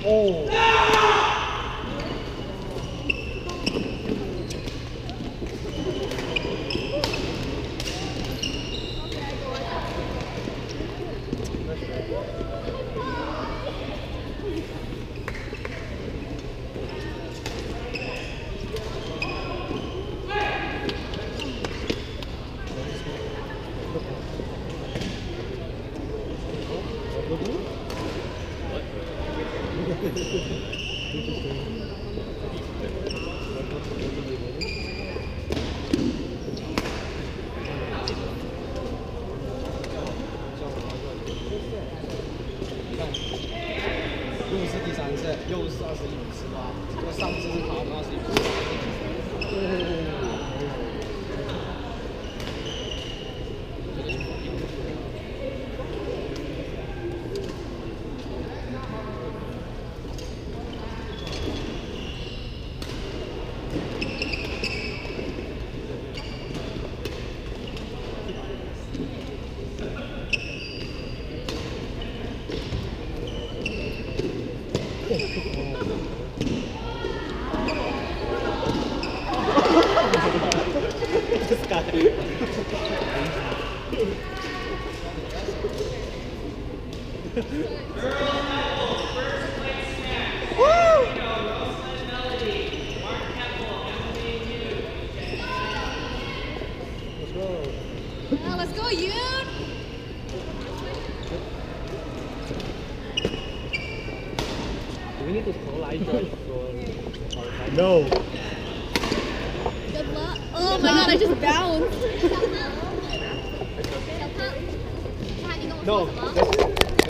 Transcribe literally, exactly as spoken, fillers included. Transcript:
如果是第三次，又是二十一比十八，这个上次是他们二十一比十八。This guy. Now let's go, Yoon! Do we need to throw light judge for No. Good luck. Oh my god, I just bounced. No.